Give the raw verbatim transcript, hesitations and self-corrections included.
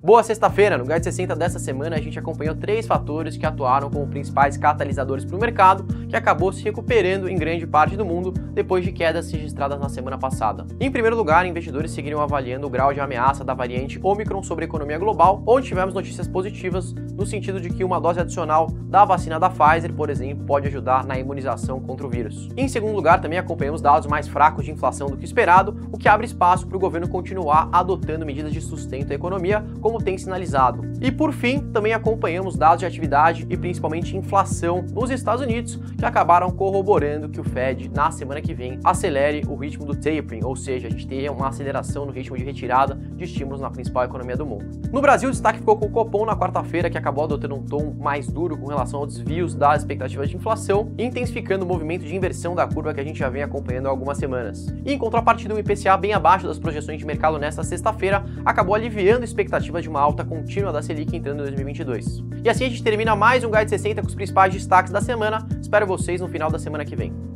Boa sexta-feira! No Guide sessenta dessa semana a gente acompanhou três fatores que atuaram como principais catalisadores para o mercado, que acabou se recuperando em grande parte do mundo depois de quedas registradas na semana passada. Em primeiro lugar, investidores seguiram avaliando o grau de ameaça da variante Omicron sobre a economia global, onde tivemos notícias positivas no sentido de que uma dose adicional da vacina da Pfizer, por exemplo, pode ajudar na imunização contra o vírus. Em segundo lugar, também acompanhamos dados mais fracos de inflação do que esperado, o que abre espaço para o governo continuar adotando medidas de sustento à economia, como tem sinalizado. E por fim, também acompanhamos dados de atividade e principalmente inflação nos Estados Unidos, que acabaram corroborando que o Fed, na semana que vem, acelere o ritmo do tapering, ou seja, a gente tenha uma aceleração no ritmo de retirada de estímulos na principal economia do mundo. No Brasil, o destaque ficou com o Copom na quarta-feira, que acabou adotando um tom mais duro com relação aos desvios das expectativas de inflação, intensificando o movimento de inversão da curva que a gente já vem acompanhando há algumas semanas. E em contrapartida, o I P C A bem abaixo das projeções de mercado nesta sexta-feira acabou aliviando expectativas de uma alta contínua da Selic entrando em dois mil e vinte e dois. E assim a gente termina mais um Guide sessenta com os principais destaques da semana. Espero vocês no final da semana que vem.